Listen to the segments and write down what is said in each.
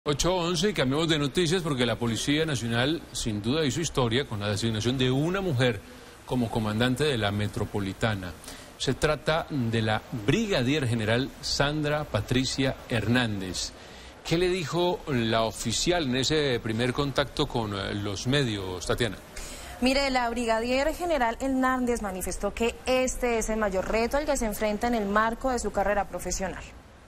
8:11 y cambiamos de noticias porque la Policía Nacional sin duda hizo historia con la designación de una mujer como comandante de la Metropolitana. Se trata de la Brigadier General Sandra Patricia Hernández. ¿Qué le dijo la oficial en ese primer contacto con los medios, Tatiana? Mire, la Brigadier General Hernández manifestó que este es el mayor reto al que se enfrenta en el marco de su carrera profesional.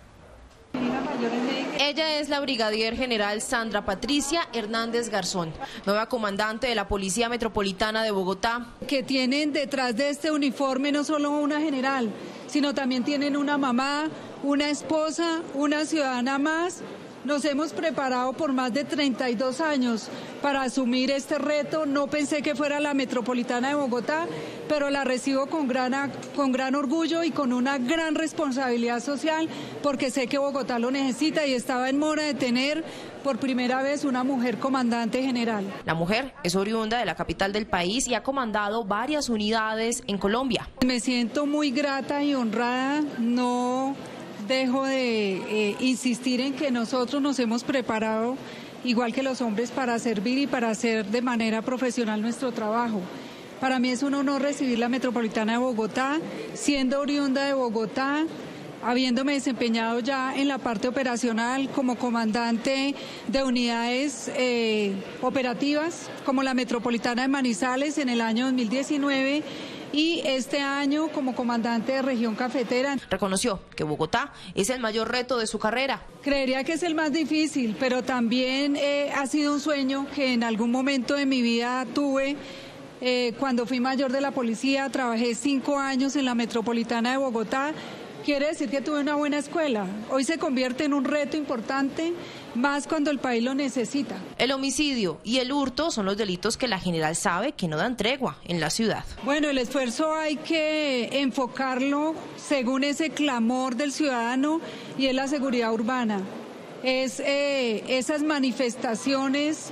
Ella es la Brigadier General Sandra Patricia Hernández Garzón, nueva comandante de la Policía Metropolitana de Bogotá. Que tienen detrás de este uniforme no solo una general, sino también tienen una mamá, una esposa, una ciudadana más. Nos hemos preparado por más de 32 años para asumir este reto. No pensé que fuera la Metropolitana de Bogotá, pero la recibo con gran orgullo y con una gran responsabilidad social, porque sé que Bogotá lo necesita y estaba en mora de tener por primera vez una mujer comandante general. La mujer es oriunda de la capital del país y ha comandado varias unidades en Colombia. Me siento muy grata y honrada. No dejo de insistir en que nosotros nos hemos preparado, igual que los hombres, para servir y para hacer de manera profesional nuestro trabajo. Para mí es un honor recibir la Metropolitana de Bogotá, siendo oriunda de Bogotá, habiéndome desempeñado ya en la parte operacional como comandante de unidades operativas, como la Metropolitana de Manizales en el año 2019, y este año como comandante de región cafetera. Reconoció que Bogotá es el mayor reto de su carrera. Creería que es el más difícil, pero también ha sido un sueño que en algún momento de mi vida tuve. Cuando fui mayor de la policía, trabajé 5 años en la Metropolitana de Bogotá. Quiere decir que tuve una buena escuela. Hoy se convierte en un reto importante, más cuando el país lo necesita. El homicidio y el hurto son los delitos que la general sabe que no dan tregua en la ciudad. Bueno, el esfuerzo hay que enfocarlo según ese clamor del ciudadano y es la seguridad urbana. Es esas manifestaciones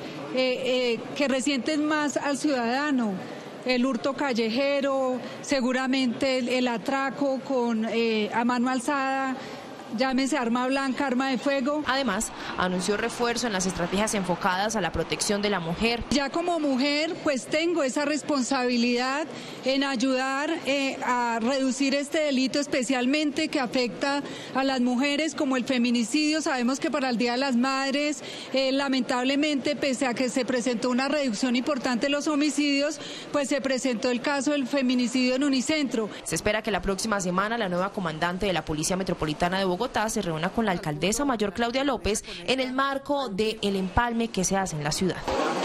que resienten más al ciudadano. El hurto callejero, seguramente el atraco a mano alzada, llámese arma blanca, arma de fuego. Además, anunció refuerzo en las estrategias enfocadas a la protección de la mujer. Ya como mujer, pues tengo esa responsabilidad en ayudar a reducir este delito, especialmente que afecta a las mujeres, como el feminicidio. Sabemos que para el Día de las Madres, lamentablemente, pese a que se presentó una reducción importante en los homicidios, pues se presentó el caso del feminicidio en Unicentro. Se espera que la próxima semana la nueva comandante de la Policía Metropolitana de Bogotá se reúna con la alcaldesa mayor Claudia López en el marco del empalme que se hace en la ciudad.